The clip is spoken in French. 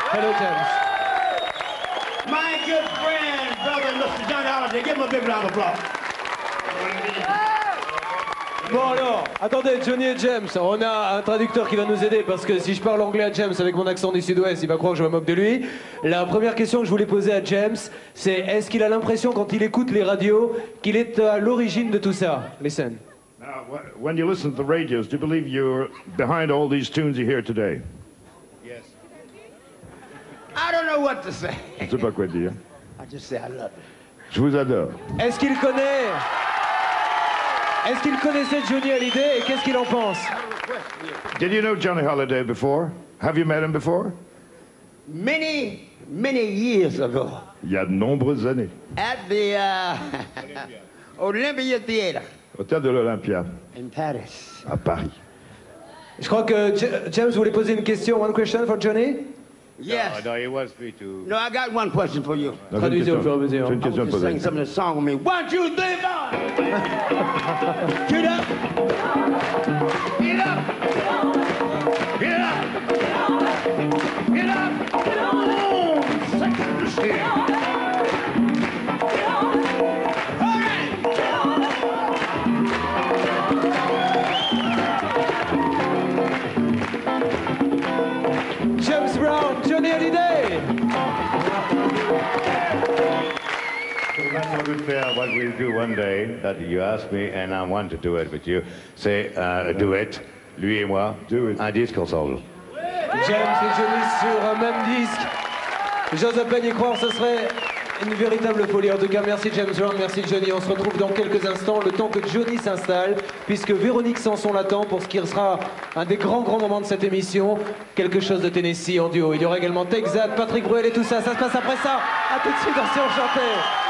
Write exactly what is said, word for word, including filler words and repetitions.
Hello, James. My good friend, brother, Mister John Hallyday. Give him a big round of applause. Bon alors, attendez, Johnny et James, on a un traducteur qui va nous aider parce que si je parle anglais à James avec mon accent du sud-ouest, il va croire que je me moque de lui. La première question que je voulais poser à James, c'est est-ce qu'il a l'impression quand il écoute les radios qu'il est à l'origine de tout ça? Listen. Now, when you listen to the radios, do you believe you're behind all these tunes you hear today? Yes. I don't know what to say. Je ne sais pas quoi dire. I just say I love it. Je vous adore. Est-ce qu'il connaît... Est-ce qu'il connaissait Johnny Hallyday et qu'est-ce qu'il en pense? Did you know Johnny Hallyday before? Have you met him before? Many, many years ago. Il y a de nombreuses années. At the uh, Olympia Theater. Au théâtre de l'Olympia. In Paris. À Paris. Je crois que James voulait poser une question. One question for Johnny? Yes. No, no, he wants me to... No, I got one question for you. Traduisez au fur et à mesure. J'ai une question à poser. Sing some of the song with me. One, two, three, four. Get up. Get up. Get up. Get up. Oh, second machine. All right. James Brown, Johnny Hallyday. I would faire what we'll do one day, that you ask me, and I want to do it with you. C'est un duet, lui et moi, un disque ensemble. James et Johnny sur un même disque. J'ose à peine y croire, ce serait une véritable folie. En tout cas, merci James Brown, merci Johnny. On se retrouve dans quelques instants, le temps que Johnny s'installe, puisque Véronique Sanson l'attend pour ce qui sera un des grands, grands moments de cette émission. Quelque chose de Tennessee en duo. Il y aura également Texas, Patrick Bruel et tout ça. Ça se passe après ça. À tout de suite dans Si on chantait.